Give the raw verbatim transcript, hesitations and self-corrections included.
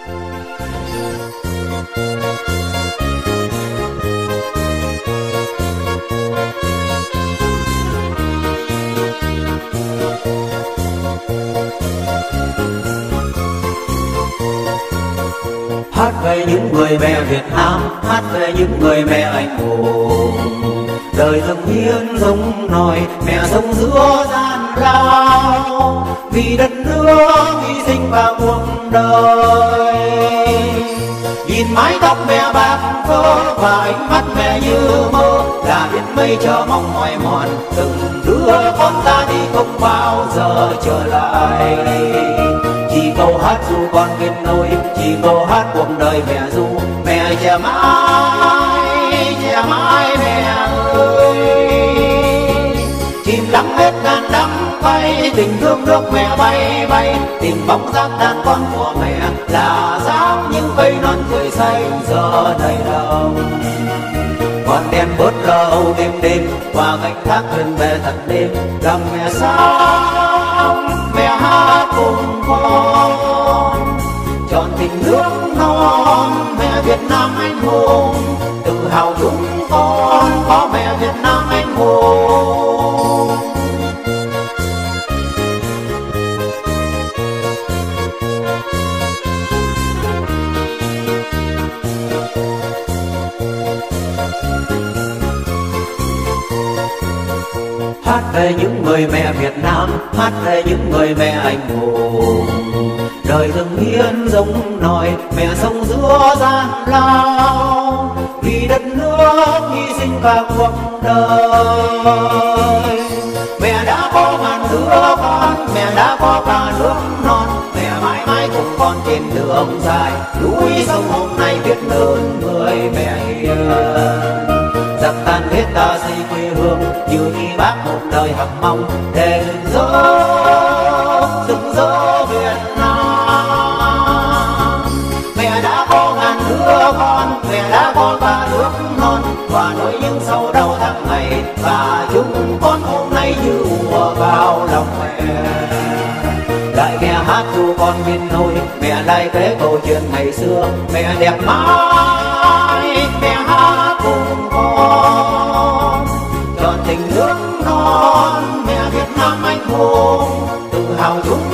Hát về những người mẹ Việt Nam, hát về những người mẹ anh hùng. Đời dâng hiến giống nòi, mẹ sống giữa gian lao, vì đất nước hy sinh và cuộc đời. Nhìn mái tóc mẹ bạc phơ và ánh mắt mẹ như mơ, là biết mây chờ mong mỏi mòn từng đứa con ra đi không bao giờ trở lại. Chỉ câu hát ru con kết nối, chỉ câu hát cuộc đời mẹ ru. Mẹ trẻ mãi, trẻ mãi mẹ ơi. Chìm lắng hết ngàn đắng bay, tình thương nước mẹ bay bay. Tìm bóng dáng đàn con của mẹ là dáng những cây non tươi xanh giờ đầy đồng. Con đèn bớt lâu đêm đêm, qua cánh thác thuyền về thật đêm. Lòng mẹ sáng, mẹ hát cùng con, trọn tình nước non mẹ Việt Nam anh hùng. Tự hào chúng con có mẹ Việt Nam anh hùng. Hát về những người mẹ Việt Nam, hát về những người mẹ anh hùng. Đời dâng hiến giống nòi, mẹ sống giữa gian lao, vì đất nước hy sinh cả cuộc đời. Mẹ đã có ngàn đứa con, mẹ đã có cả nước non. Mẹ mãi mãi cùng con trên đường dài, núi sông hôm nay biết ơn người mẹ hiền. Giặc tan hết ta xây quê hương, như khi bác một đời hằng mong để rực rỡ, rực rỡ Việt Nam. Mẹ đã có ngàn đứa con, mẹ đã có cả nước non, và nỗi những sâu đau tháng ngày, và chúng con hôm nay như ùa vào lòng mẹ. Lại nghe hát ru con miền nôi, mẹ lại kể câu chuyện ngày xưa. Mẹ đẹp mãi, mẹ hát cùng con, trọn tình nước non mẹ Việt Nam anh hùng. Tự hào chúng